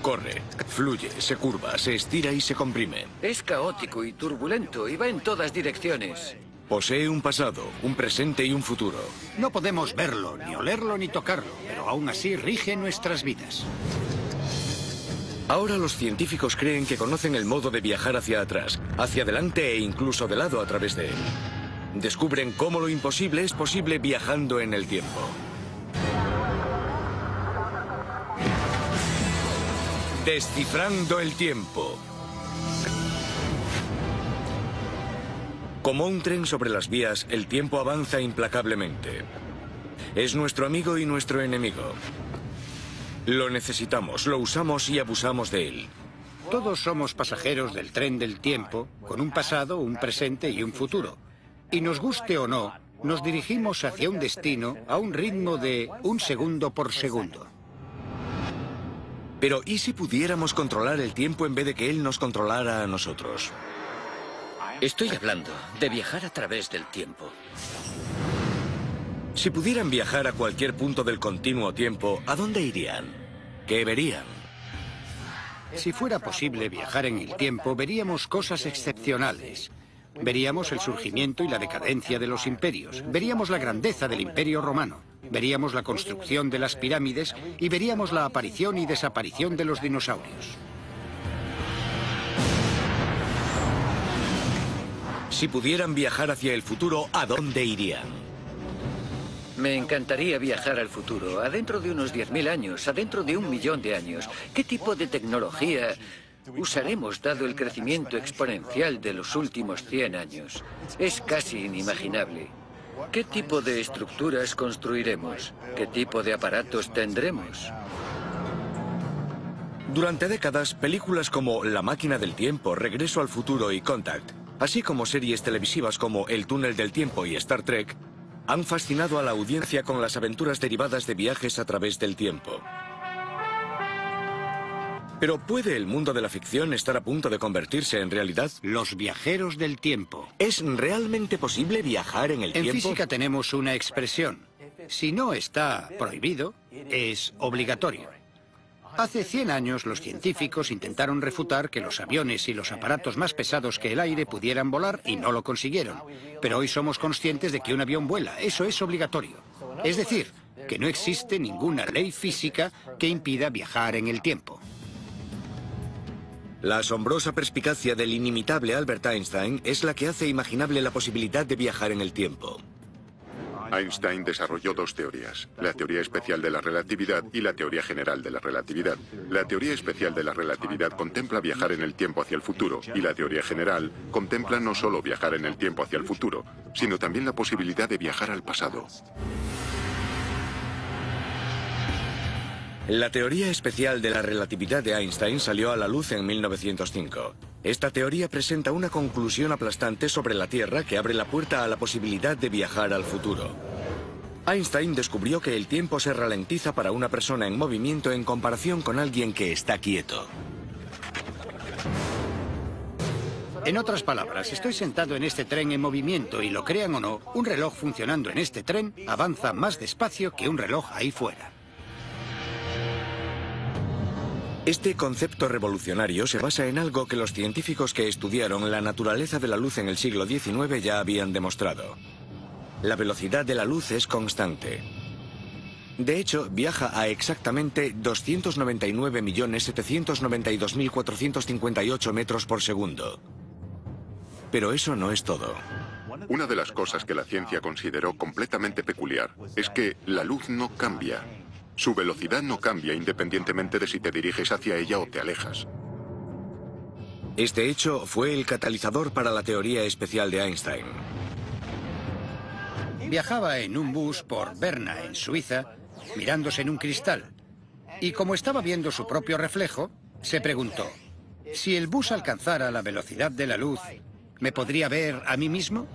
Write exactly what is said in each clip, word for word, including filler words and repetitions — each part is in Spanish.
corre, fluye, se curva, se estira y se comprime. Es caótico y turbulento y va en todas direcciones. Posee un pasado, un presente y un futuro. No podemos verlo, ni olerlo, ni tocarlo, pero aún así rige nuestras vidas. Ahora los científicos creen que conocen el modo de viajar hacia atrás, hacia adelante e incluso de lado a través de él. Descubren cómo lo imposible es posible viajando en el tiempo. Descifrando el tiempo. Como un tren sobre las vías, el tiempo avanza implacablemente. Es nuestro amigo y nuestro enemigo. Lo necesitamos, lo usamos y abusamos de él. Todos somos pasajeros del tren del tiempo, con un pasado, un presente y un futuro. Y nos guste o no, nos dirigimos hacia un destino a un ritmo de un segundo por segundo. Pero ¿y si pudiéramos controlar el tiempo en vez de que él nos controlara a nosotros? Estoy hablando de viajar a través del tiempo. Si pudieran viajar a cualquier punto del continuo tiempo, ¿a dónde irían? ¿Qué verían? Si fuera posible viajar en el tiempo, veríamos cosas excepcionales. Veríamos el surgimiento y la decadencia de los imperios. Veríamos la grandeza del Imperio Romano. Veríamos la construcción de las pirámides y veríamos la aparición y desaparición de los dinosaurios. Si pudieran viajar hacia el futuro, ¿a dónde irían? Me encantaría viajar al futuro, adentro de unos diez mil años, adentro de un millón de años. ¿Qué tipo de tecnología usaremos dado el crecimiento exponencial de los últimos cien años? Es casi inimaginable. ¿Qué tipo de estructuras construiremos? ¿Qué tipo de aparatos tendremos? Durante décadas, películas como La máquina del tiempo, Regreso al futuro y Contact, así como series televisivas como El túnel del tiempo y Star Trek, han fascinado a la audiencia con las aventuras derivadas de viajes a través del tiempo. Pero ¿puede el mundo de la ficción estar a punto de convertirse en realidad? Los viajeros del tiempo. ¿Es realmente posible viajar en el tiempo? En física tenemos una expresión. Si no está prohibido, es obligatorio. Hace cien años los científicos intentaron refutar que los aviones y los aparatos más pesados que el aire pudieran volar y no lo consiguieron. Pero hoy somos conscientes de que un avión vuela. Eso es obligatorio. Es decir, que no existe ninguna ley física que impida viajar en el tiempo. La asombrosa perspicacia del inimitable Albert Einstein es la que hace imaginable la posibilidad de viajar en el tiempo. Einstein desarrolló dos teorías, la teoría especial de la relatividad y la teoría general de la relatividad. La teoría especial de la relatividad contempla viajar en el tiempo hacia el futuro, y la teoría general contempla no solo viajar en el tiempo hacia el futuro, sino también la posibilidad de viajar al pasado. La teoría especial de la relatividad de Einstein salió a la luz en mil novecientos cinco. Esta teoría presenta una conclusión aplastante sobre la Tierra que abre la puerta a la posibilidad de viajar al futuro. Einstein descubrió que el tiempo se ralentiza para una persona en movimiento en comparación con alguien que está quieto. En otras palabras, estoy sentado en este tren en movimiento y, lo crean o no, un reloj funcionando en este tren avanza más despacio que un reloj ahí fuera. Este concepto revolucionario se basa en algo que los científicos que estudiaron la naturaleza de la luz en el siglo diecinueve ya habían demostrado. La velocidad de la luz es constante. De hecho, viaja a exactamente doscientos noventa y nueve millones setecientos noventa y dos mil cuatrocientos cincuenta y ocho metros por segundo. Pero eso no es todo. Una de las cosas que la ciencia consideró completamente peculiar es que la luz no cambia. Su velocidad no cambia independientemente de si te diriges hacia ella o te alejas. Este hecho fue el catalizador para la teoría especial de Einstein. Viajaba en un bus por Berna, en Suiza, mirándose en un cristal. Y como estaba viendo su propio reflejo, se preguntó, si el bus alcanzara la velocidad de la luz, ¿me podría ver a mí mismo?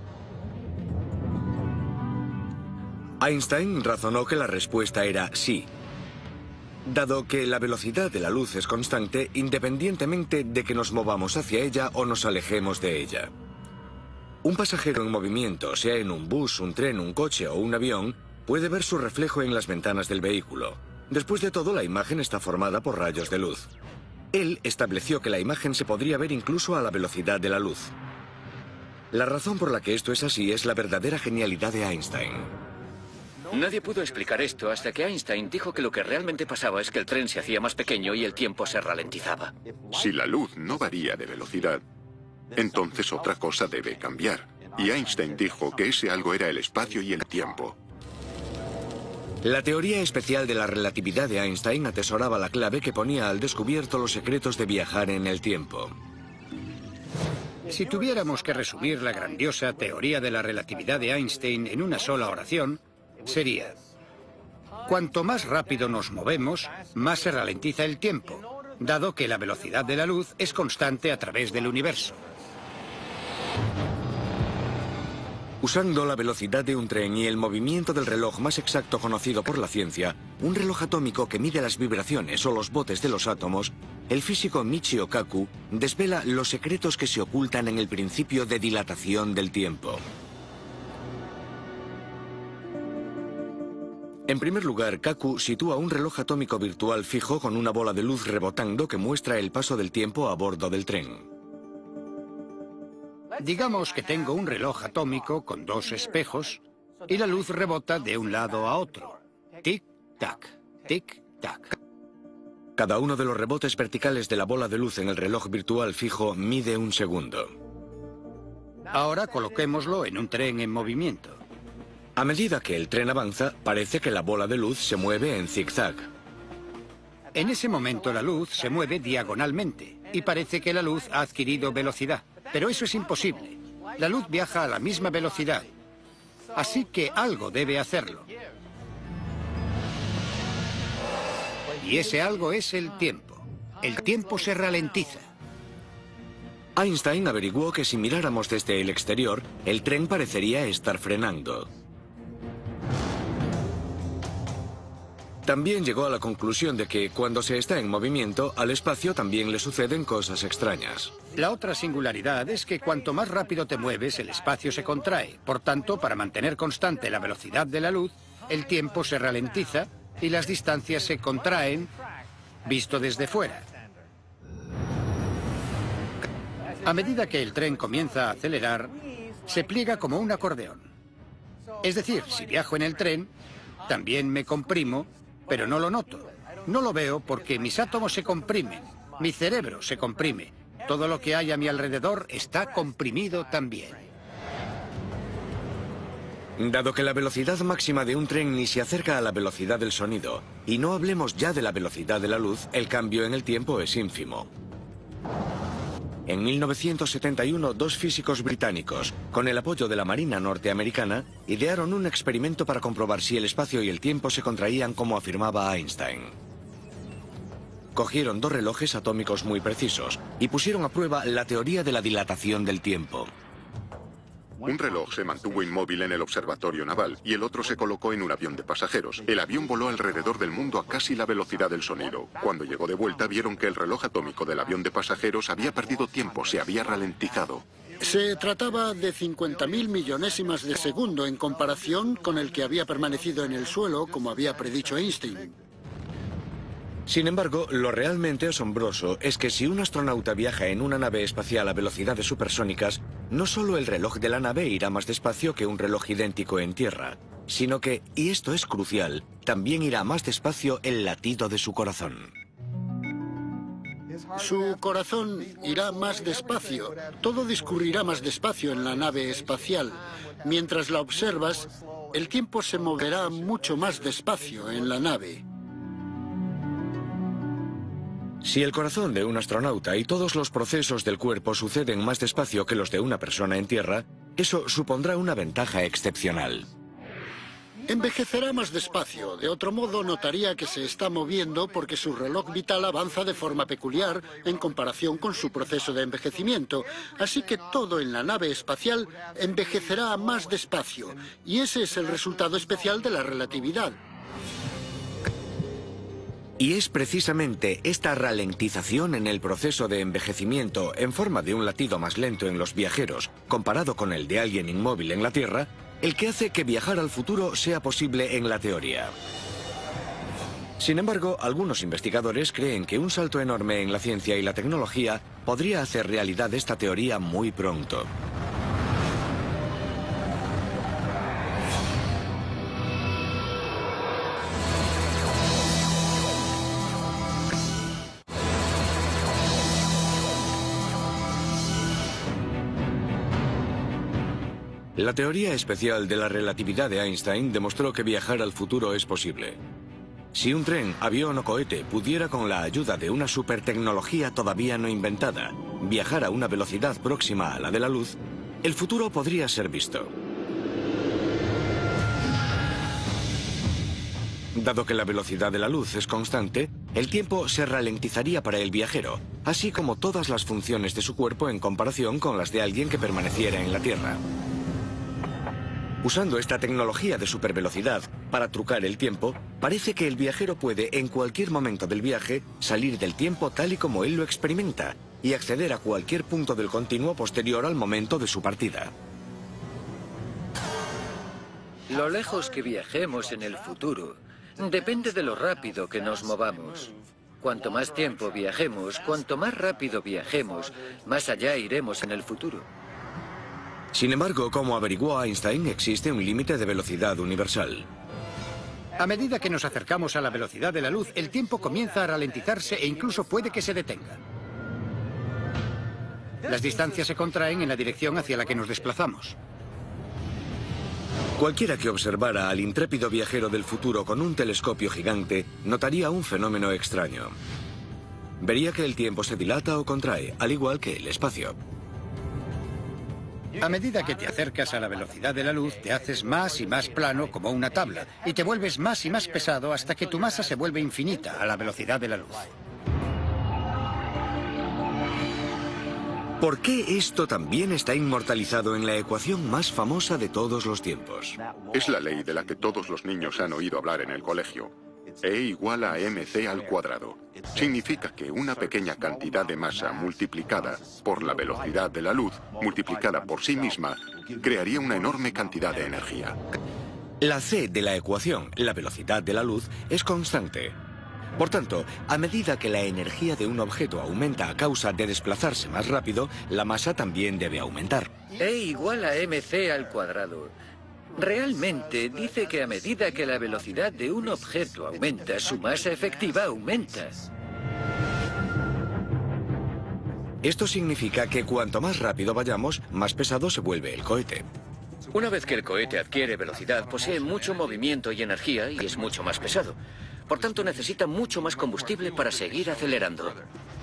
Einstein razonó que la respuesta era sí, dado que la velocidad de la luz es constante independientemente de que nos movamos hacia ella o nos alejemos de ella. Un pasajero en movimiento, sea en un bus, un tren, un coche o un avión, puede ver su reflejo en las ventanas del vehículo. Después de todo, la imagen está formada por rayos de luz. Él estableció que la imagen se podría ver incluso a la velocidad de la luz. La razón por la que esto es así es la verdadera genialidad de Einstein. Nadie pudo explicar esto hasta que Einstein dijo que lo que realmente pasaba es que el tren se hacía más pequeño y el tiempo se ralentizaba. Si la luz no varía de velocidad, entonces otra cosa debe cambiar. Y Einstein dijo que ese algo era el espacio y el tiempo. La teoría especial de la relatividad de Einstein atesoraba la clave que ponía al descubierto los secretos de viajar en el tiempo. Si tuviéramos que resumir la grandiosa teoría de la relatividad de Einstein en una sola oración, sería: cuanto más rápido nos movemos, más se ralentiza el tiempo, dado que la velocidad de la luz es constante a través del universo. Usando la velocidad de un tren y el movimiento del reloj más exacto conocido por la ciencia, un reloj atómico que mide las vibraciones o los botes de los átomos, el físico Michio Kaku desvela los secretos que se ocultan en el principio de dilatación del tiempo. En primer lugar, Kaku sitúa un reloj atómico virtual fijo con una bola de luz rebotando que muestra el paso del tiempo a bordo del tren. Digamos que tengo un reloj atómico con dos espejos y la luz rebota de un lado a otro. Tic-tac, tic-tac. Cada uno de los rebotes verticales de la bola de luz en el reloj virtual fijo mide un segundo. Ahora coloquémoslo en un tren en movimiento. A medida que el tren avanza, parece que la bola de luz se mueve en zigzag. En ese momento la luz se mueve diagonalmente y parece que la luz ha adquirido velocidad. Pero eso es imposible. La luz viaja a la misma velocidad. Así que algo debe hacerlo. Y ese algo es el tiempo. El tiempo se ralentiza. Einstein averiguó que si miráramos desde el exterior, el tren parecería estar frenando. También llegó a la conclusión de que cuando se está en movimiento, al espacio también le suceden cosas extrañas. La otra singularidad es que cuanto más rápido te mueves, el espacio se contrae. Por tanto, para mantener constante la velocidad de la luz, el tiempo se ralentiza y las distancias se contraen, visto desde fuera. A medida que el tren comienza a acelerar, se pliega como un acordeón. Es decir, si viajo en el tren, también me comprimo, pero no lo noto. No lo veo porque mis átomos se comprimen, mi cerebro se comprime. Todo lo que hay a mi alrededor está comprimido también. Dado que la velocidad máxima de un tren ni se acerca a la velocidad del sonido, y no hablemos ya de la velocidad de la luz, el cambio en el tiempo es ínfimo. En mil novecientos setenta y uno, dos físicos británicos, con el apoyo de la Marina norteamericana, idearon un experimento para comprobar si el espacio y el tiempo se contraían como afirmaba Einstein. Cogieron dos relojes atómicos muy precisos y pusieron a prueba la teoría de la dilatación del tiempo. Un reloj se mantuvo inmóvil en el observatorio naval y el otro se colocó en un avión de pasajeros. El avión voló alrededor del mundo a casi la velocidad del sonido. Cuando llegó de vuelta vieron que el reloj atómico del avión de pasajeros había perdido tiempo, se había ralentizado. Se trataba de cincuenta mil millonésimas de segundo en comparación con el que había permanecido en el suelo, como había predicho Einstein. Sin embargo, lo realmente asombroso es que si un astronauta viaja en una nave espacial a velocidades supersónicas, no solo el reloj de la nave irá más despacio que un reloj idéntico en tierra, sino que, y esto es crucial, también irá más despacio el latido de su corazón. Su corazón irá más despacio. Todo discurrirá más despacio en la nave espacial. Mientras la observas, el tiempo se moverá mucho más despacio en la nave. Si el corazón de un astronauta y todos los procesos del cuerpo suceden más despacio que los de una persona en tierra, eso supondrá una ventaja excepcional. Envejecerá más despacio. De otro modo, notaría que se está moviendo porque su reloj vital avanza de forma peculiar en comparación con su proceso de envejecimiento. Así que todo en la nave espacial envejecerá más despacio. Y ese es el resultado especial de la relatividad. Y es precisamente esta ralentización en el proceso de envejecimiento en forma de un latido más lento en los viajeros, comparado con el de alguien inmóvil en la Tierra, el que hace que viajar al futuro sea posible en la teoría. Sin embargo, algunos investigadores creen que un salto enorme en la ciencia y la tecnología podría hacer realidad esta teoría muy pronto. La teoría especial de la relatividad de Einstein demostró que viajar al futuro es posible. Si un tren, avión o cohete pudiera, con la ayuda de una supertecnología todavía no inventada, viajar a una velocidad próxima a la de la luz, el futuro podría ser visto. Dado que la velocidad de la luz es constante, el tiempo se ralentizaría para el viajero, así como todas las funciones de su cuerpo en comparación con las de alguien que permaneciera en la Tierra. Usando esta tecnología de supervelocidad para trucar el tiempo, parece que el viajero puede, en cualquier momento del viaje, salir del tiempo tal y como él lo experimenta y acceder a cualquier punto del continuo posterior al momento de su partida. Lo lejos que viajemos en el futuro depende de lo rápido que nos movamos. Cuanto más tiempo viajemos, cuanto más rápido viajemos, más allá iremos en el futuro. Sin embargo, como averiguó Einstein, existe un límite de velocidad universal. A medida que nos acercamos a la velocidad de la luz, el tiempo comienza a ralentizarse e incluso puede que se detenga. Las distancias se contraen en la dirección hacia la que nos desplazamos. Cualquiera que observara al intrépido viajero del futuro con un telescopio gigante notaría un fenómeno extraño. Vería que el tiempo se dilata o contrae, al igual que el espacio. A medida que te acercas a la velocidad de la luz, te haces más y más plano como una tabla, y te vuelves más y más pesado hasta que tu masa se vuelve infinita a la velocidad de la luz. ¿Por qué esto también está inmortalizado en la ecuación más famosa de todos los tiempos? Es la ley de la que todos los niños han oído hablar en el colegio. E igual a mc al cuadrado. Significa que una pequeña cantidad de masa multiplicada por la velocidad de la luz, multiplicada por sí misma, crearía una enorme cantidad de energía. La c de la ecuación, la velocidad de la luz, es constante. Por tanto, a medida que la energía de un objeto aumenta a causa de desplazarse más rápido, la masa también debe aumentar. E igual a mc al cuadrado. Realmente dice que a medida que la velocidad de un objeto aumenta, su masa efectiva aumenta. Esto significa que cuanto más rápido vayamos, más pesado se vuelve el cohete. Una vez que el cohete adquiere velocidad, posee mucho movimiento y energía y es mucho más pesado. Por tanto, necesita mucho más combustible para seguir acelerando.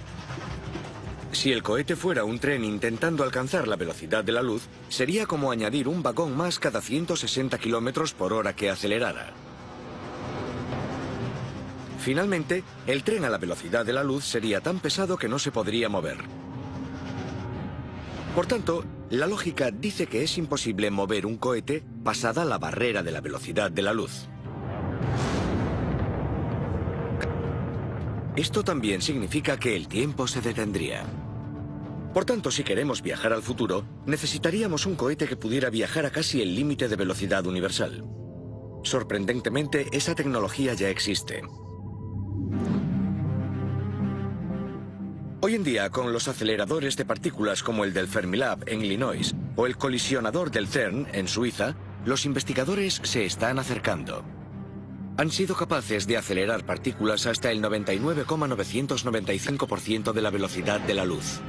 Si el cohete fuera un tren intentando alcanzar la velocidad de la luz, sería como añadir un vagón más cada ciento sesenta kilómetros por hora que acelerara. Finalmente, el tren a la velocidad de la luz sería tan pesado que no se podría mover. Por tanto, la lógica dice que es imposible mover un cohete pasada la barrera de la velocidad de la luz. Esto también significa que el tiempo se detendría. Por tanto, si queremos viajar al futuro, necesitaríamos un cohete que pudiera viajar a casi el límite de velocidad universal. Sorprendentemente, esa tecnología ya existe. Hoy en día, con los aceleradores de partículas como el del Fermilab en Illinois o el colisionador del CERN en Suiza, los investigadores se están acercando. Han sido capaces de acelerar partículas hasta el noventa y nueve coma novecientos noventa y cinco por ciento de la velocidad de la luz.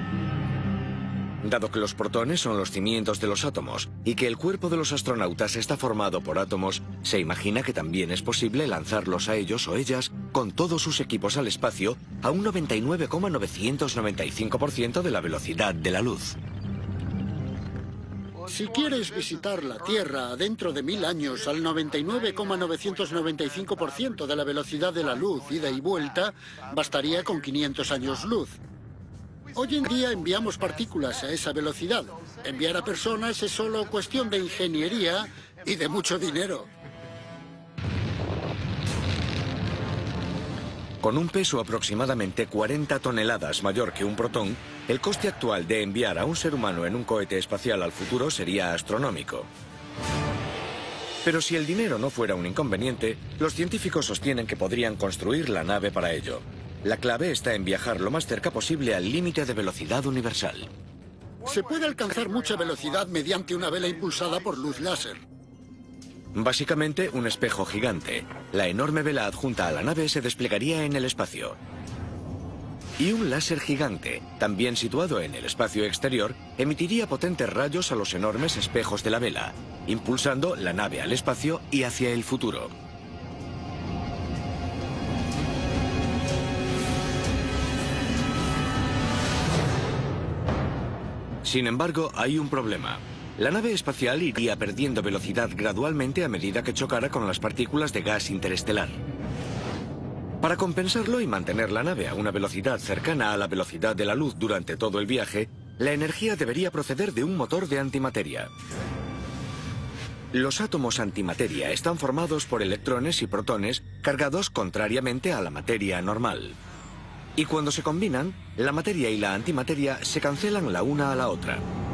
Dado que los protones son los cimientos de los átomos y que el cuerpo de los astronautas está formado por átomos, se imagina que también es posible lanzarlos a ellos o ellas con todos sus equipos al espacio a un noventa y nueve coma novecientos noventa y cinco por ciento de la velocidad de la luz. Si quieres visitar la Tierra dentro de mil años al noventa y nueve coma novecientos noventa y cinco por ciento de la velocidad de la luz, ida y vuelta, bastaría con quinientos años luz. Hoy en día enviamos partículas a esa velocidad. Enviar a personas es solo cuestión de ingeniería y de mucho dinero. Con un peso aproximadamente cuarenta toneladas mayor que un protón, el coste actual de enviar a un ser humano en un cohete espacial al futuro sería astronómico. Pero si el dinero no fuera un inconveniente, los científicos sostienen que podrían construir la nave para ello. La clave está en viajar lo más cerca posible al límite de velocidad universal. Se puede alcanzar mucha velocidad mediante una vela impulsada por luz láser. Básicamente, un espejo gigante. La enorme vela adjunta a la nave se desplegaría en el espacio. Y un láser gigante, también situado en el espacio exterior, emitiría potentes rayos a los enormes espejos de la vela, impulsando la nave al espacio y hacia el futuro. Sin embargo, hay un problema. La nave espacial iría perdiendo velocidad gradualmente a medida que chocara con las partículas de gas interestelar. Para compensarlo y mantener la nave a una velocidad cercana a la velocidad de la luz durante todo el viaje, la energía debería proceder de un motor de antimateria. Los átomos antimateria están formados por electrones y protones cargados contrariamente a la materia normal. Y cuando se combinan, la materia y la antimateria se cancelan la una a la otra.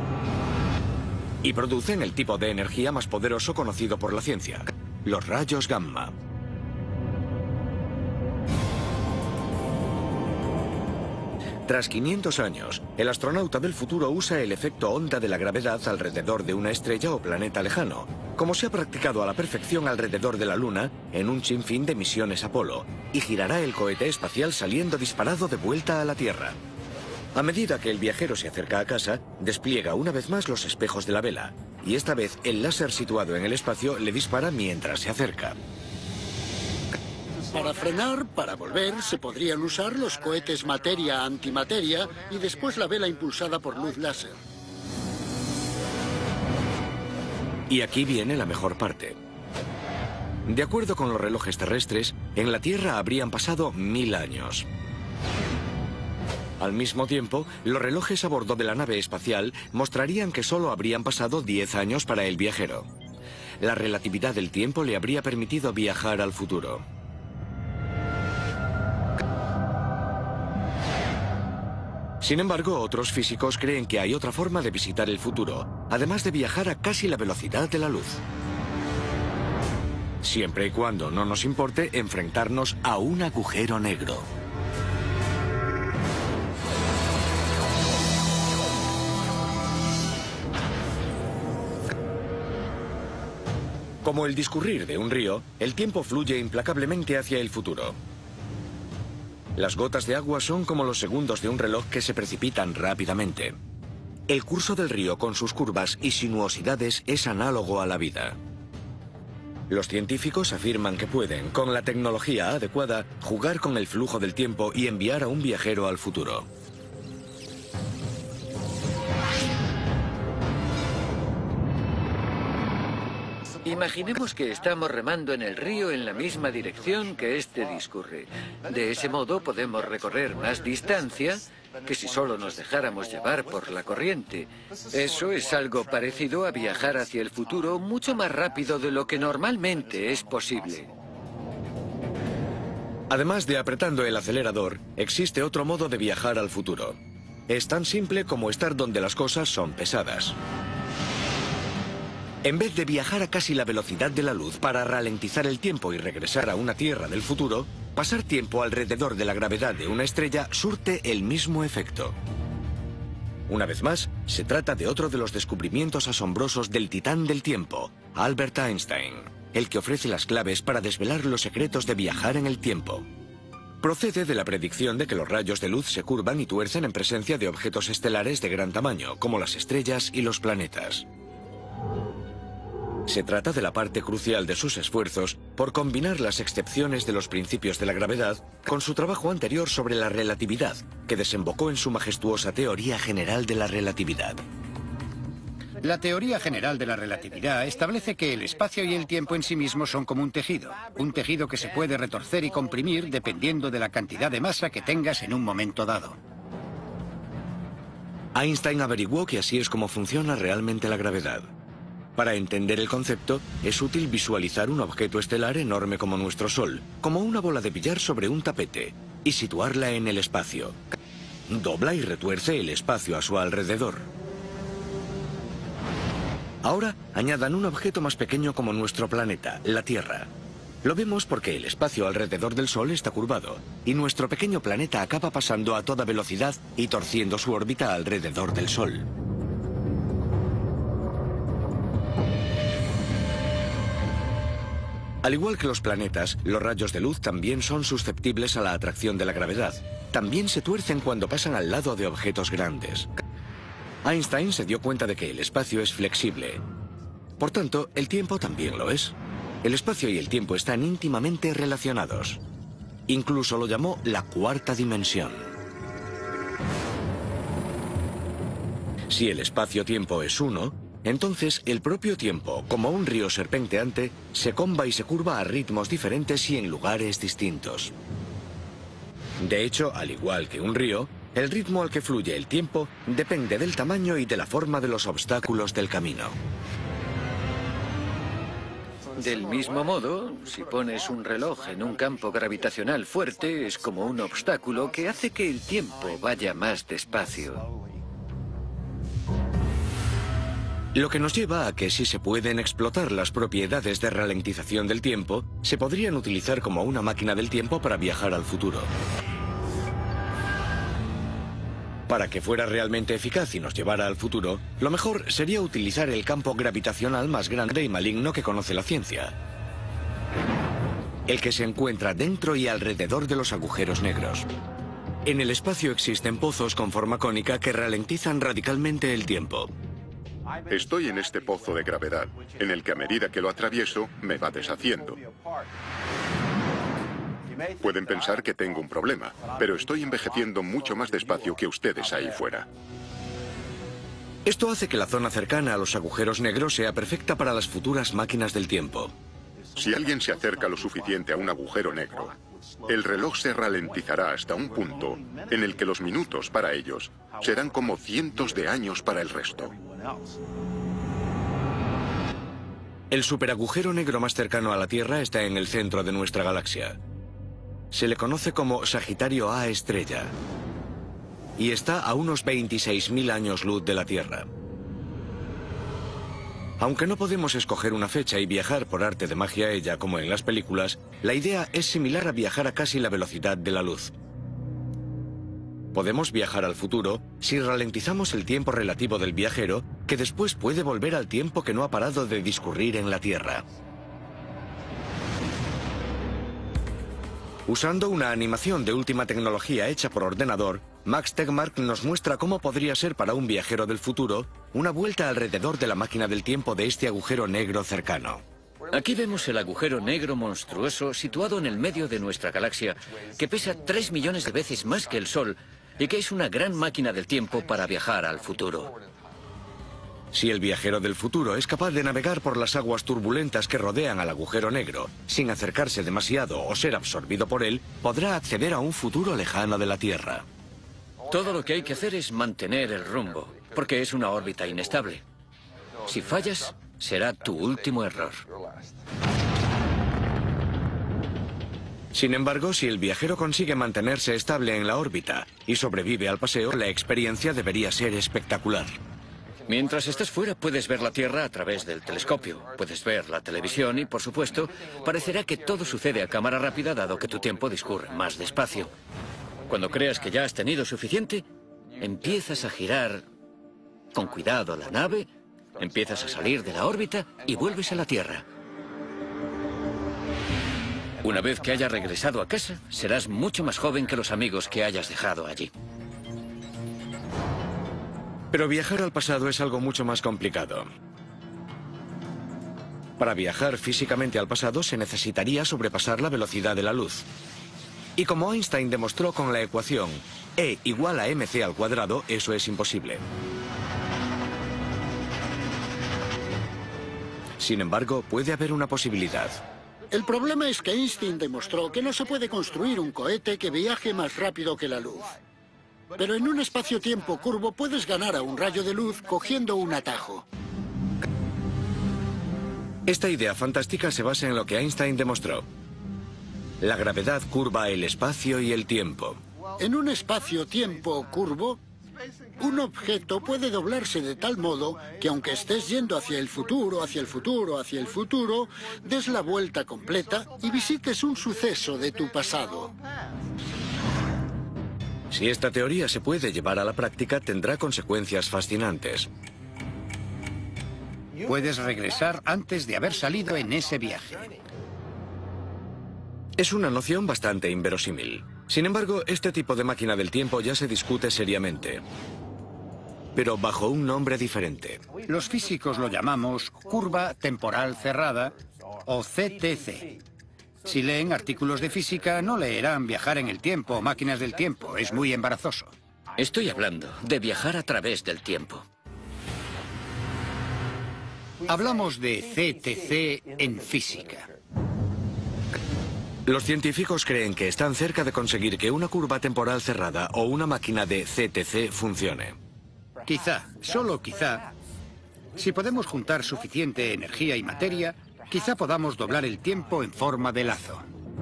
Y producen el tipo de energía más poderoso conocido por la ciencia, los rayos gamma. Tras quinientos años, el astronauta del futuro usa el efecto onda de la gravedad alrededor de una estrella o planeta lejano, como se ha practicado a la perfección alrededor de la Luna en un sinfín de misiones Apolo, y girará el cohete espacial saliendo disparado de vuelta a la Tierra. A medida que el viajero se acerca a casa, despliega una vez más los espejos de la vela, y esta vez el láser situado en el espacio le dispara mientras se acerca. Para frenar, para volver, se podrían usar los cohetes materia-antimateria y después la vela impulsada por luz láser. Y aquí viene la mejor parte. De acuerdo con los relojes terrestres, en la Tierra habrían pasado mil años. Al mismo tiempo, los relojes a bordo de la nave espacial mostrarían que solo habrían pasado diez años para el viajero. La relatividad del tiempo le habría permitido viajar al futuro. Sin embargo, otros físicos creen que hay otra forma de visitar el futuro, además de viajar a casi la velocidad de la luz. Siempre y cuando no nos importe enfrentarnos a un agujero negro. Como el discurrir de un río, el tiempo fluye implacablemente hacia el futuro. Las gotas de agua son como los segundos de un reloj que se precipitan rápidamente. El curso del río con sus curvas y sinuosidades es análogo a la vida. Los científicos afirman que pueden, con la tecnología adecuada, jugar con el flujo del tiempo y enviar a un viajero al futuro. Imaginemos que estamos remando en el río en la misma dirección que este discurre. De ese modo podemos recorrer más distancia que si solo nos dejáramos llevar por la corriente. Eso es algo parecido a viajar hacia el futuro mucho más rápido de lo que normalmente es posible. Además de apretando el acelerador, existe otro modo de viajar al futuro. Es tan simple como estar donde las cosas son pesadas. En vez de viajar a casi la velocidad de la luz para ralentizar el tiempo y regresar a una Tierra del futuro, pasar tiempo alrededor de la gravedad de una estrella surte el mismo efecto. Una vez más, se trata de otro de los descubrimientos asombrosos del titán del tiempo, Albert Einstein, el que ofrece las claves para desvelar los secretos de viajar en el tiempo. Procede de la predicción de que los rayos de luz se curvan y tuercen en presencia de objetos estelares de gran tamaño, como las estrellas y los planetas. Se trata de la parte crucial de sus esfuerzos por combinar las excepciones de los principios de la gravedad con su trabajo anterior sobre la relatividad, que desembocó en su majestuosa teoría general de la relatividad. La teoría general de la relatividad establece que el espacio y el tiempo en sí mismos son como un tejido, un tejido que se puede retorcer y comprimir dependiendo de la cantidad de masa que tengas en un momento dado. Einstein averiguó que así es como funciona realmente la gravedad. Para entender el concepto, es útil visualizar un objeto estelar enorme como nuestro Sol, como una bola de billar sobre un tapete, y situarla en el espacio. Dobla y retuerce el espacio a su alrededor. Ahora añadan un objeto más pequeño como nuestro planeta, la Tierra. Lo vemos porque el espacio alrededor del Sol está curvado, y nuestro pequeño planeta acaba pasando a toda velocidad y torciendo su órbita alrededor del Sol. Al igual que los planetas, los rayos de luz también son susceptibles a la atracción de la gravedad. También se tuercen cuando pasan al lado de objetos grandes. Einstein se dio cuenta de que el espacio es flexible. Por tanto, el tiempo también lo es. El espacio y el tiempo están íntimamente relacionados. Incluso lo llamó la cuarta dimensión. Si el espacio-tiempo es uno, entonces el propio tiempo, como un río serpenteante, se comba y se curva a ritmos diferentes y en lugares distintos. De hecho, al igual que un río, el ritmo al que fluye el tiempo depende del tamaño y de la forma de los obstáculos del camino. Del mismo modo, si pones un reloj en un campo gravitacional fuerte, es como un obstáculo que hace que el tiempo vaya más despacio. Lo que nos lleva a que si se pueden explotar las propiedades de ralentización del tiempo, se podrían utilizar como una máquina del tiempo para viajar al futuro. Para que fuera realmente eficaz y nos llevara al futuro, lo mejor sería utilizar el campo gravitacional más grande y maligno que conoce la ciencia. El que se encuentra dentro y alrededor de los agujeros negros. En el espacio existen pozos con forma cónica que ralentizan radicalmente el tiempo. Estoy en este pozo de gravedad, en el que a medida que lo atravieso, me va deshaciendo. Pueden pensar que tengo un problema, pero estoy envejeciendo mucho más despacio que ustedes ahí fuera. Esto hace que la zona cercana a los agujeros negros sea perfecta para las futuras máquinas del tiempo. Si alguien se acerca lo suficiente a un agujero negro, el reloj se ralentizará hasta un punto en el que los minutos para ellos serán como cientos de años para el resto. El superagujero negro más cercano a la Tierra está en el centro de nuestra galaxia. Se le conoce como Sagitario A estrella y está a unos veintiséis mil años luz de la Tierra. Aunque no podemos escoger una fecha y viajar por arte de magia a ella como en las películas, la idea es similar a viajar a casi la velocidad de la luz. Podemos viajar al futuro si ralentizamos el tiempo relativo del viajero, que después puede volver al tiempo que no ha parado de discurrir en la Tierra. Usando una animación de última tecnología hecha por ordenador, Max Tegmark nos muestra cómo podría ser para un viajero del futuro una vuelta alrededor de la máquina del tiempo de este agujero negro cercano. Aquí vemos el agujero negro monstruoso situado en el medio de nuestra galaxia, que pesa tres millones de veces más que el Sol y que es una gran máquina del tiempo para viajar al futuro. Si el viajero del futuro es capaz de navegar por las aguas turbulentas que rodean al agujero negro sin acercarse demasiado o ser absorbido por él, podrá acceder a un futuro lejano de la Tierra. Todo lo que hay que hacer es mantener el rumbo, porque es una órbita inestable. Si fallas, será tu último error. Sin embargo, si el viajero consigue mantenerse estable en la órbita y sobrevive al paseo, la experiencia debería ser espectacular. Mientras estés fuera, puedes ver la Tierra a través del telescopio. Puedes ver la televisión y, por supuesto, parecerá que todo sucede a cámara rápida dado que tu tiempo discurre más despacio. Cuando creas que ya has tenido suficiente, empiezas a girar con cuidado la nave, empiezas a salir de la órbita y vuelves a la Tierra. Una vez que hayas regresado a casa, serás mucho más joven que los amigos que hayas dejado allí. Pero viajar al pasado es algo mucho más complicado. Para viajar físicamente al pasado se necesitaría sobrepasar la velocidad de la luz. Y como Einstein demostró con la ecuación E igual a mc al cuadrado, eso es imposible. Sin embargo, puede haber una posibilidad. El problema es que Einstein demostró que no se puede construir un cohete que viaje más rápido que la luz. Pero en un espacio-tiempo curvo puedes ganar a un rayo de luz cogiendo un atajo. Esta idea fantástica se basa en lo que Einstein demostró. La gravedad curva el espacio y el tiempo. En un espacio-tiempo curvo, Un objeto puede doblarse de tal modo que aunque estés yendo hacia el futuro, hacia el futuro, hacia el futuro, des la vuelta completa y visites un suceso de tu pasado. Si esta teoría se puede llevar a la práctica, tendrá consecuencias fascinantes. Puedes regresar antes de haber salido en ese viaje. Es una noción bastante inverosímil. Sin embargo, este tipo de máquina del tiempo ya se discute seriamente, pero bajo un nombre diferente. Los físicos lo llamamos curva temporal cerrada o C T C. Si leen artículos de física, no leerán viajar en el tiempo o máquinas del tiempo. Es muy embarazoso. Estoy hablando de viajar a través del tiempo. Hablamos de C T C en física. Los científicos creen que están cerca de conseguir que una curva temporal cerrada o una máquina de C T C funcione. Quizá, solo quizá, si podemos juntar suficiente energía y materia, quizá podamos doblar el tiempo en forma de lazo.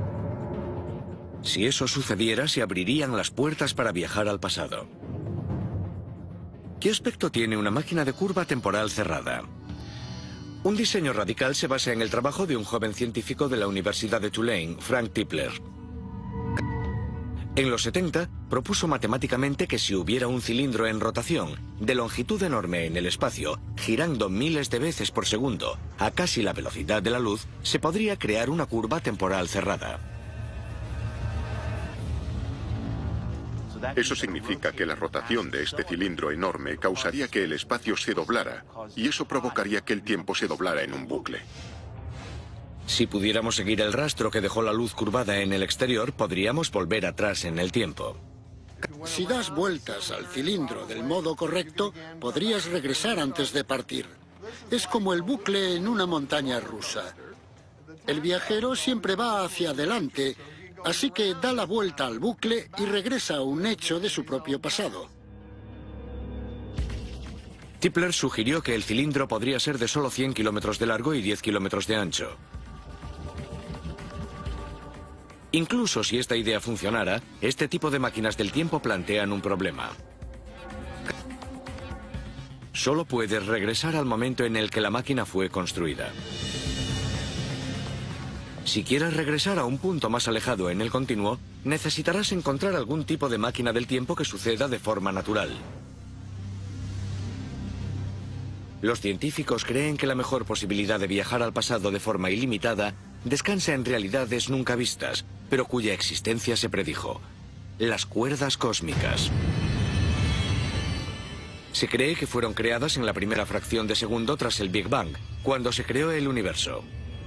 Si eso sucediera, se abrirían las puertas para viajar al pasado. ¿Qué aspecto tiene una máquina de curva temporal cerrada? Un diseño radical se basa en el trabajo de un joven científico de la Universidad de Tulane, Frank Tipler. En los setenta, propuso matemáticamente que si hubiera un cilindro en rotación, de longitud enorme en el espacio, girando miles de veces por segundo, a casi la velocidad de la luz, se podría crear una curva temporal cerrada. Eso significa que la rotación de este cilindro enorme causaría que el espacio se doblara, y eso provocaría que el tiempo se doblara en un bucle. Si pudiéramos seguir el rastro que dejó la luz curvada en el exterior, podríamos volver atrás en el tiempo. Si das vueltas al cilindro del modo correcto, podrías regresar antes de partir. Es como el bucle en una montaña rusa. El viajero siempre va hacia adelante, así que da la vuelta al bucle y regresa a un hecho de su propio pasado. Tipler sugirió que el cilindro podría ser de solo cien kilómetros de largo y diez kilómetros de ancho. Incluso si esta idea funcionara, este tipo de máquinas del tiempo plantean un problema. Solo puedes regresar al momento en el que la máquina fue construida. Si quieres regresar a un punto más alejado en el continuo, necesitarás encontrar algún tipo de máquina del tiempo que suceda de forma natural. Los científicos creen que la mejor posibilidad de viajar al pasado de forma ilimitada descansa en realidades nunca vistas, pero cuya existencia se predijo: las cuerdas cósmicas. Se cree que fueron creadas en la primera fracción de segundo tras el Big Bang, cuando se creó el universo.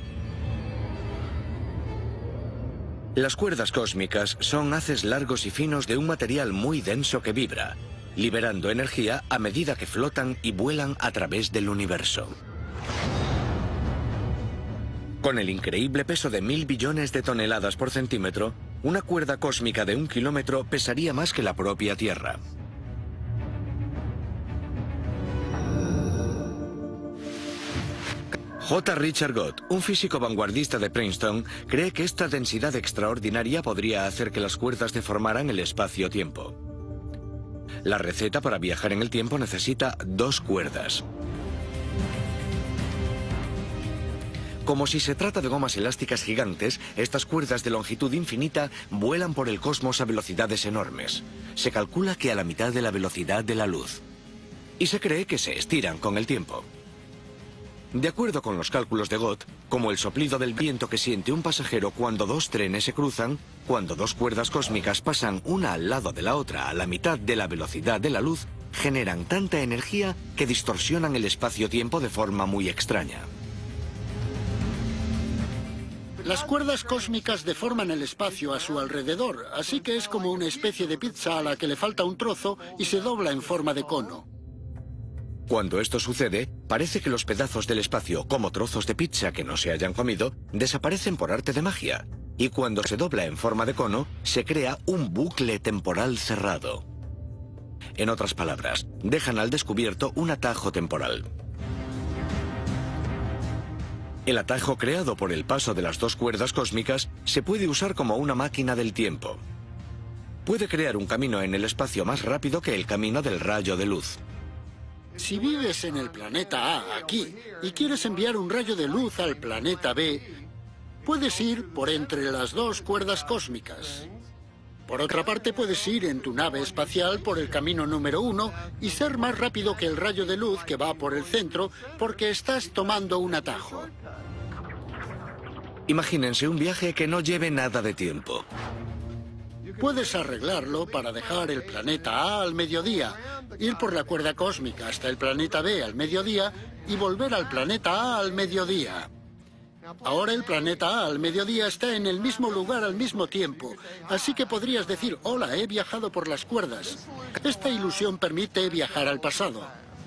Las cuerdas cósmicas son haces largos y finos de un material muy denso que vibra, liberando energía a medida que flotan y vuelan a través del universo. Con el increíble peso de mil billones de toneladas por centímetro, una cuerda cósmica de un kilómetro pesaría más que la propia Tierra. J. Richard Gott, un físico vanguardista de Princeton, cree que esta densidad extraordinaria podría hacer que las cuerdas deformaran el espacio-tiempo. La receta para viajar en el tiempo necesita dos cuerdas. Como si se trata de gomas elásticas gigantes, estas cuerdas de longitud infinita vuelan por el cosmos a velocidades enormes. Se calcula que a la mitad de la velocidad de la luz. Y se cree que se estiran con el tiempo. De acuerdo con los cálculos de Gott, como el soplido del viento que siente un pasajero cuando dos trenes se cruzan, cuando dos cuerdas cósmicas pasan una al lado de la otra a la mitad de la velocidad de la luz, generan tanta energía que distorsionan el espacio-tiempo de forma muy extraña. Las cuerdas cósmicas deforman el espacio a su alrededor, así que es como una especie de pizza a la que le falta un trozo y se dobla en forma de cono. Cuando esto sucede, parece que los pedazos del espacio, como trozos de pizza que no se hayan comido, desaparecen por arte de magia. Y cuando se dobla en forma de cono, se crea un bucle temporal cerrado. En otras palabras, dejan al descubierto un atajo temporal. El atajo creado por el paso de las dos cuerdas cósmicas se puede usar como una máquina del tiempo. puede crear un camino en el espacio más rápido que el camino del rayo de luz. Si vives en el planeta A, aquí, y quieres enviar un rayo de luz al planeta B, puedes ir por entre las dos cuerdas cósmicas. Por otra parte, puedes ir en tu nave espacial por el camino número uno y ser más rápido que el rayo de luz que va por el centro porque estás tomando un atajo. Imagínense un viaje que no lleve nada de tiempo. Puedes arreglarlo para dejar el planeta A al mediodía, ir por la cuerda cósmica hasta el planeta B al mediodía y volver al planeta A al mediodía. Ahora el planeta A al mediodía está en el mismo lugar al mismo tiempo, así que podrías decir, hola, he viajado por las cuerdas. Esta ilusión permite viajar al pasado.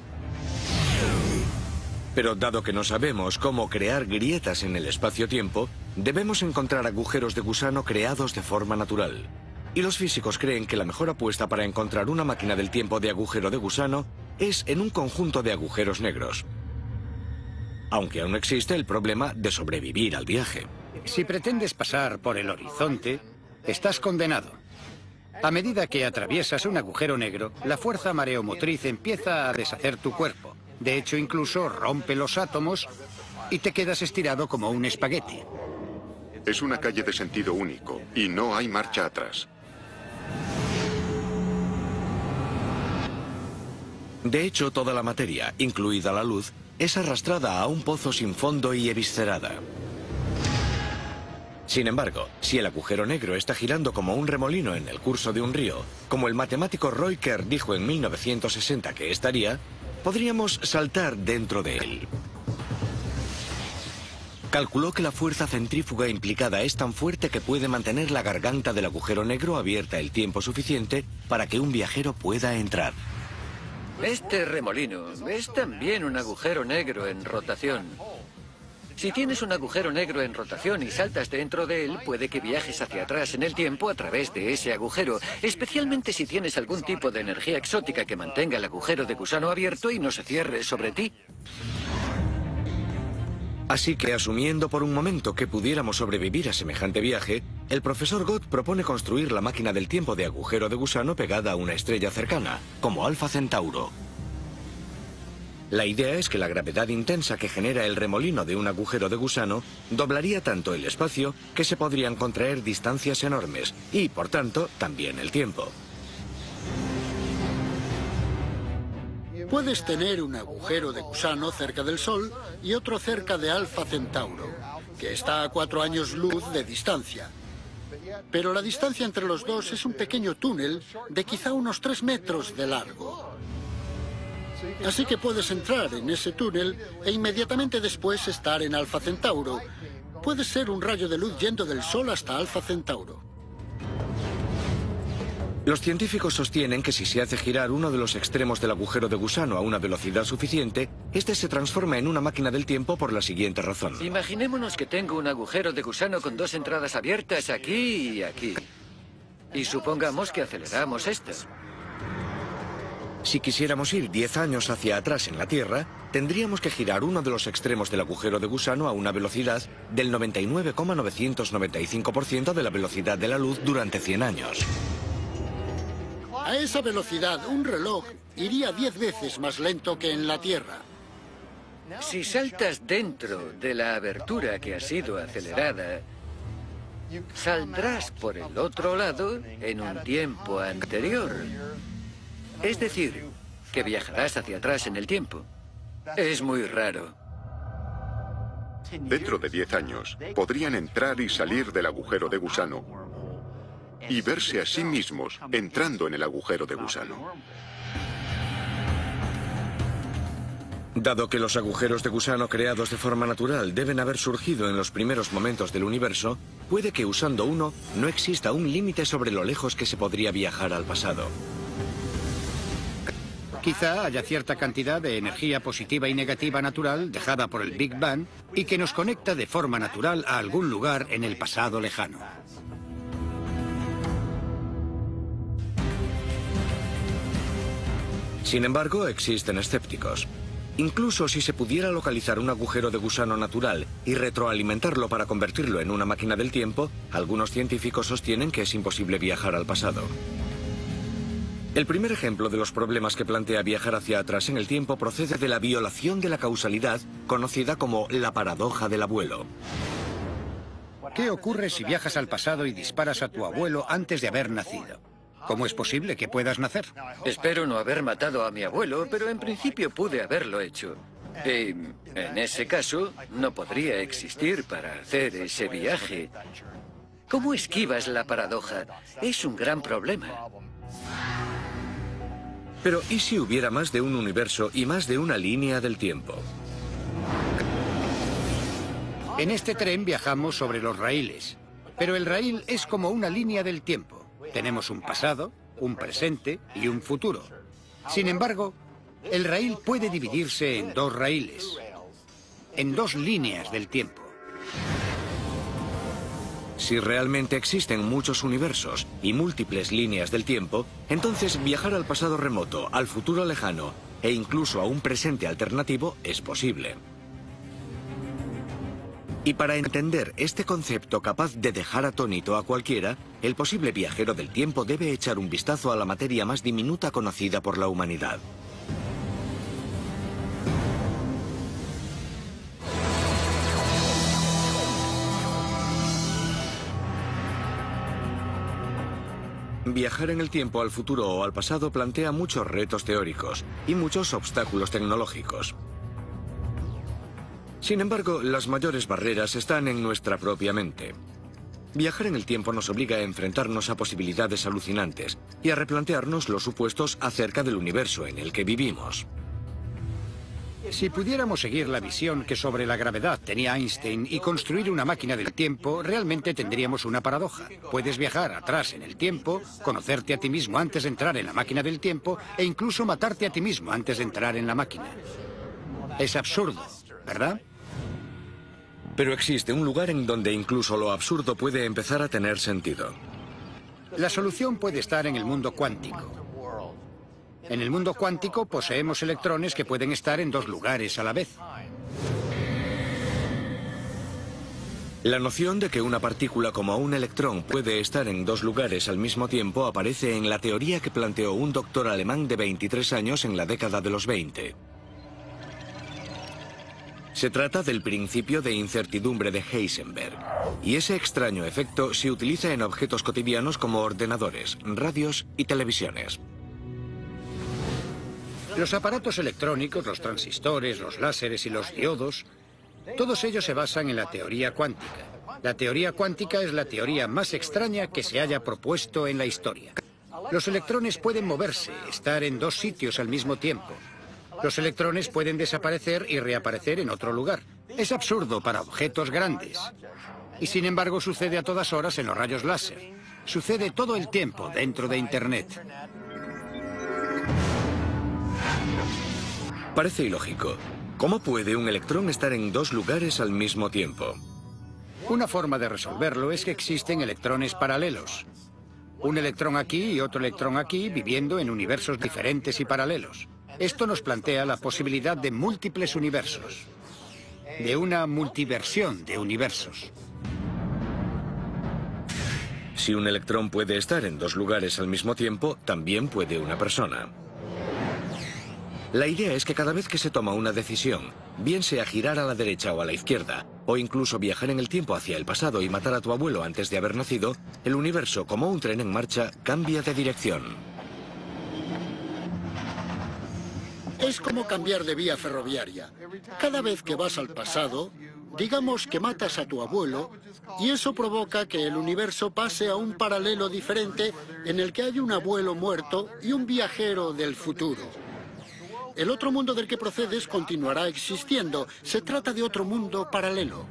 Pero dado que no sabemos cómo crear grietas en el espacio-tiempo, debemos encontrar agujeros de gusano creados de forma natural. Y los físicos creen que la mejor apuesta para encontrar una máquina del tiempo de agujero de gusano es en un conjunto de agujeros negros. Aunque aún existe el problema de sobrevivir al viaje. Si pretendes pasar por el horizonte, estás condenado. A medida que atraviesas un agujero negro, la fuerza mareomotriz empieza a deshacer tu cuerpo. De hecho, incluso rompe los átomos y te quedas estirado como un espagueti. Es una calle de sentido único y no hay marcha atrás. De hecho, toda la materia, incluida la luz, es arrastrada a un pozo sin fondo y eviscerada. Sin embargo, si el agujero negro está girando como un remolino en el curso de un río, como el matemático Roy Kerr dijo en mil novecientos sesenta que estaría, podríamos saltar dentro de él. Calculó que la fuerza centrífuga implicada es tan fuerte que puede mantener la garganta del agujero negro abierta el tiempo suficiente para que un viajero pueda entrar. Este remolino es también un agujero negro en rotación. Si tienes un agujero negro en rotación y saltas dentro de él, puede que viajes hacia atrás en el tiempo a través de ese agujero, especialmente si tienes algún tipo de energía exótica que mantenga el agujero de gusano abierto y no se cierre sobre ti. Así que, asumiendo por un momento que pudiéramos sobrevivir a semejante viaje, el profesor Gott propone construir la máquina del tiempo de agujero de gusano pegada a una estrella cercana, como Alfa Centauro. La idea es que la gravedad intensa que genera el remolino de un agujero de gusano doblaría tanto el espacio que se podrían contraer distancias enormes y, por tanto, también el tiempo. Puedes tener un agujero de gusano cerca del Sol y otro cerca de Alfa Centauro, que está a cuatro años luz de distancia. Pero la distancia entre los dos es un pequeño túnel de quizá unos tres metros de largo. Así que puedes entrar en ese túnel e inmediatamente después estar en Alfa Centauro. Puede ser un rayo de luz yendo del Sol hasta Alfa Centauro. Los científicos sostienen que si se hace girar uno de los extremos del agujero de gusano a una velocidad suficiente, este se transforma en una máquina del tiempo por la siguiente razón. Imaginémonos que tengo un agujero de gusano con dos entradas abiertas aquí y aquí. Y supongamos que aceleramos esto. Si quisiéramos ir diez años hacia atrás en la Tierra, tendríamos que girar uno de los extremos del agujero de gusano a una velocidad del noventa y nueve coma novecientos noventa y cinco por ciento de la velocidad de la luz durante cien años. A esa velocidad, un reloj iría diez veces más lento que en la Tierra. Si saltas dentro de la abertura que ha sido acelerada, saldrás por el otro lado en un tiempo anterior. Es decir, que viajarás hacia atrás en el tiempo. Es muy raro. Dentro de diez años, podrían entrar y salir del agujero de gusano y verse a sí mismos entrando en el agujero de gusano. Dado que los agujeros de gusano creados de forma natural deben haber surgido en los primeros momentos del universo, puede que usando uno no exista un límite sobre lo lejos que se podría viajar al pasado. Quizá haya cierta cantidad de energía positiva y negativa natural dejada por el Big Bang y que nos conecta de forma natural a algún lugar en el pasado lejano. Sin embargo, existen escépticos. Incluso si se pudiera localizar un agujero de gusano natural y retroalimentarlo para convertirlo en una máquina del tiempo, algunos científicos sostienen que es imposible viajar al pasado. El primer ejemplo de los problemas que plantea viajar hacia atrás en el tiempo procede de la violación de la causalidad, conocida como la paradoja del abuelo. ¿Qué ocurre si viajas al pasado y disparas a tu abuelo antes de haber nacido? ¿Cómo es posible que puedas nacer? Espero no haber matado a mi abuelo, pero en principio pude haberlo hecho. Y en ese caso, no podría existir para hacer ese viaje. ¿Cómo esquivas la paradoja? Es un gran problema. Pero ¿y si hubiera más de un universo y más de una línea del tiempo? En este tren viajamos sobre los raíles, pero el raíl es como una línea del tiempo. Tenemos un pasado, un presente y un futuro. Sin embargo, el raíl puede dividirse en dos raíles, en dos líneas del tiempo. Si realmente existen muchos universos y múltiples líneas del tiempo, entonces viajar al pasado remoto, al futuro lejano e incluso a un presente alternativo es posible. Y para entender este concepto capaz de dejar atónito a cualquiera, el posible viajero del tiempo debe echar un vistazo a la materia más diminuta conocida por la humanidad. Viajar en el tiempo al futuro o al pasado plantea muchos retos teóricos y muchos obstáculos tecnológicos. Sin embargo, las mayores barreras están en nuestra propia mente. Viajar en el tiempo nos obliga a enfrentarnos a posibilidades alucinantes y a replantearnos los supuestos acerca del universo en el que vivimos. Si pudiéramos seguir la visión que sobre la gravedad tenía Einstein y construir una máquina del tiempo, realmente tendríamos una paradoja. Puedes viajar atrás en el tiempo, conocerte a ti mismo antes de entrar en la máquina del tiempo e incluso matarte a ti mismo antes de entrar en la máquina. Es absurdo, ¿verdad? Pero existe un lugar en donde incluso lo absurdo puede empezar a tener sentido. La solución puede estar en el mundo cuántico. En el mundo cuántico poseemos electrones que pueden estar en dos lugares a la vez. La noción de que una partícula como un electrón puede estar en dos lugares al mismo tiempo aparece en la teoría que planteó un doctor alemán de veintitrés años en la década de los veinte. Se trata del principio de incertidumbre de Heisenberg, y ese extraño efecto se utiliza en objetos cotidianos como ordenadores, radios y televisiones. Los aparatos electrónicos, los transistores, los láseres y los diodos, todos ellos se basan en la teoría cuántica. La teoría cuántica es la teoría más extraña que se haya propuesto en la historia. Los electrones pueden moverse, estar en dos sitios al mismo tiempo. Los electrones pueden desaparecer y reaparecer en otro lugar. Es absurdo para objetos grandes. Y sin embargo sucede a todas horas en los rayos láser. Sucede todo el tiempo dentro de Internet. Parece ilógico. ¿Cómo puede un electrón estar en dos lugares al mismo tiempo? Una forma de resolverlo es que existen electrones paralelos. Un electrón aquí y otro electrón aquí viviendo en universos diferentes y paralelos. Esto nos plantea la posibilidad de múltiples universos, de una multiversión de universos. Si un electrón puede estar en dos lugares al mismo tiempo, también puede una persona. La idea es que cada vez que se toma una decisión, bien sea girar a la derecha o a la izquierda, o incluso viajar en el tiempo hacia el pasado y matar a tu abuelo antes de haber nacido, el universo, como un tren en marcha, cambia de dirección. Es como cambiar de vía ferroviaria. Cada vez que vas al pasado, digamos que matas a tu abuelo, y eso provoca que el universo pase a un paralelo diferente en el que hay un abuelo muerto y un viajero del futuro. El otro mundo del que procedes continuará existiendo. Se trata de otro mundo paralelo.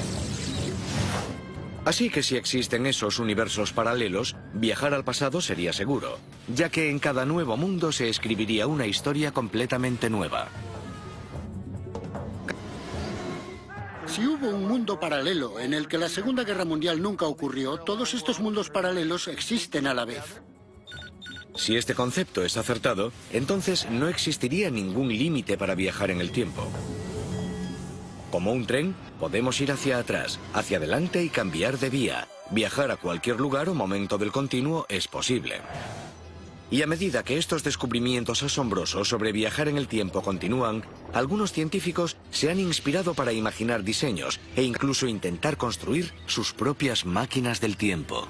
Así que si existen esos universos paralelos, viajar al pasado sería seguro, ya que en cada nuevo mundo se escribiría una historia completamente nueva. Si hubo un mundo paralelo en el que la Segunda Guerra Mundial nunca ocurrió, todos estos mundos paralelos existen a la vez. Si este concepto es acertado, entonces no existiría ningún límite para viajar en el tiempo. Como un tren, podemos ir hacia atrás, hacia adelante y cambiar de vía. Viajar a cualquier lugar o momento del continuo es posible. Y a medida que estos descubrimientos asombrosos sobre viajar en el tiempo continúan, algunos científicos se han inspirado para imaginar diseños e incluso intentar construir sus propias máquinas del tiempo.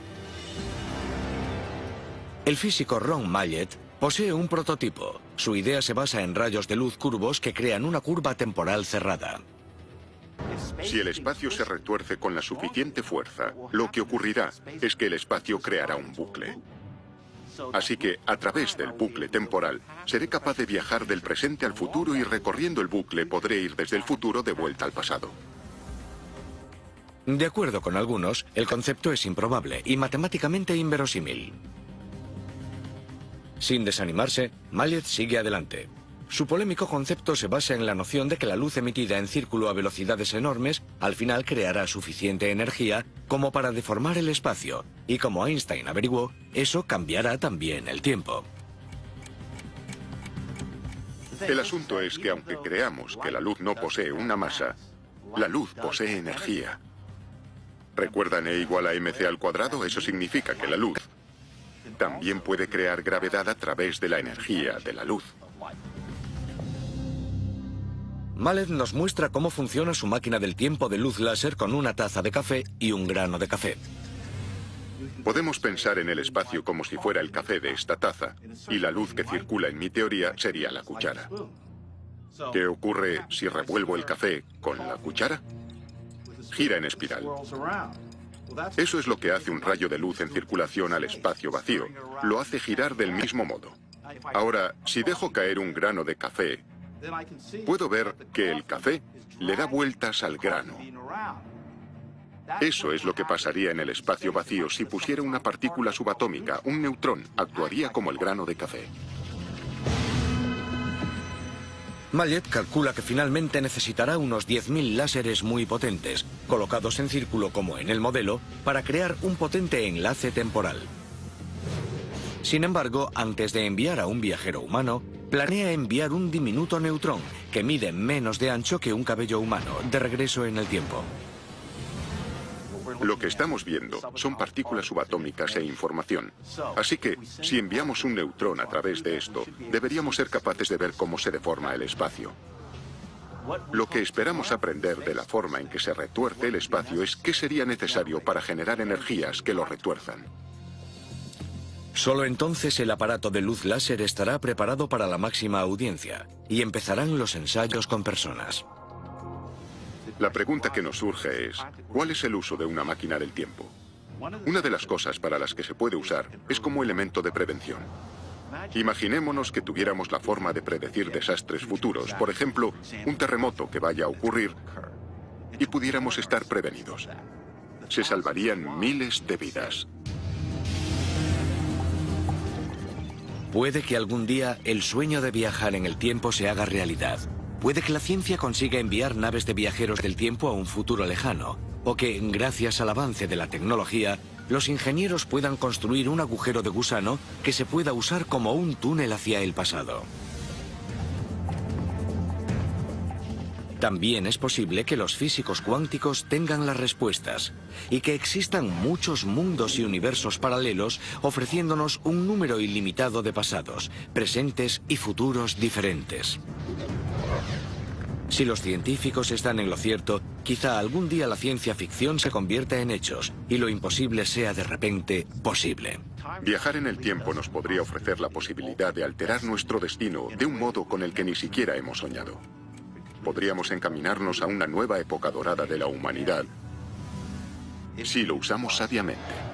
El físico Ron Mallet posee un prototipo. Su idea se basa en rayos de luz curvos que crean una curva temporal cerrada. Si el espacio se retuerce con la suficiente fuerza, lo que ocurrirá es que el espacio creará un bucle. Así que, a través del bucle temporal, seré capaz de viajar del presente al futuro y recorriendo el bucle podré ir desde el futuro de vuelta al pasado. De acuerdo con algunos, el concepto es improbable y matemáticamente inverosímil. Sin desanimarse, Mallet sigue adelante. Su polémico concepto se basa en la noción de que la luz emitida en círculo a velocidades enormes al final creará suficiente energía como para deformar el espacio, y como Einstein averiguó, eso cambiará también el tiempo. El asunto es que aunque creamos que la luz no posee una masa, la luz posee energía. ¿Recuerdan E igual a mc al cuadrado? Eso significa que la luz también puede crear gravedad a través de la energía de la luz. Mallet nos muestra cómo funciona su máquina del tiempo de luz láser con una taza de café y un grano de café. Podemos pensar en el espacio como si fuera el café de esta taza, y la luz que circula en mi teoría sería la cuchara. ¿Qué ocurre si revuelvo el café con la cuchara? Gira en espiral. Eso es lo que hace un rayo de luz en circulación al espacio vacío. Lo hace girar del mismo modo. Ahora, si dejo caer un grano de café, puedo ver que el café le da vueltas al grano. Eso es lo que pasaría en el espacio vacío si pusiera una partícula subatómica, un neutrón, actuaría como el grano de café. Mallet calcula que finalmente necesitará unos diez mil láseres muy potentes, colocados en círculo como en el modelo, para crear un potente enlace temporal. Sin embargo, antes de enviar a un viajero humano, planea enviar un diminuto neutrón que mide menos de ancho que un cabello humano, de regreso en el tiempo. Lo que estamos viendo son partículas subatómicas e información. Así que, si enviamos un neutrón a través de esto, deberíamos ser capaces de ver cómo se deforma el espacio. Lo que esperamos aprender de la forma en que se retuerce el espacio es qué sería necesario para generar energías que lo retuerzan. Solo entonces el aparato de luz láser estará preparado para la máxima audiencia y empezarán los ensayos con personas. La pregunta que nos surge es, ¿cuál es el uso de una máquina del tiempo? Una de las cosas para las que se puede usar es como elemento de prevención. Imaginémonos que tuviéramos la forma de predecir desastres futuros, por ejemplo, un terremoto que vaya a ocurrir, y pudiéramos estar prevenidos. Se salvarían miles de vidas. Puede que algún día el sueño de viajar en el tiempo se haga realidad. Puede que la ciencia consiga enviar naves de viajeros del tiempo a un futuro lejano, o que, gracias al avance de la tecnología, los ingenieros puedan construir un agujero de gusano que se pueda usar como un túnel hacia el pasado. También es posible que los físicos cuánticos tengan las respuestas y que existan muchos mundos y universos paralelos ofreciéndonos un número ilimitado de pasados, presentes y futuros diferentes. Si los científicos están en lo cierto, quizá algún día la ciencia ficción se convierta en hechos y lo imposible sea de repente posible. Viajar en el tiempo nos podría ofrecer la posibilidad de alterar nuestro destino de un modo con el que ni siquiera hemos soñado. Podríamos encaminarnos a una nueva época dorada de la humanidad si lo usamos sabiamente.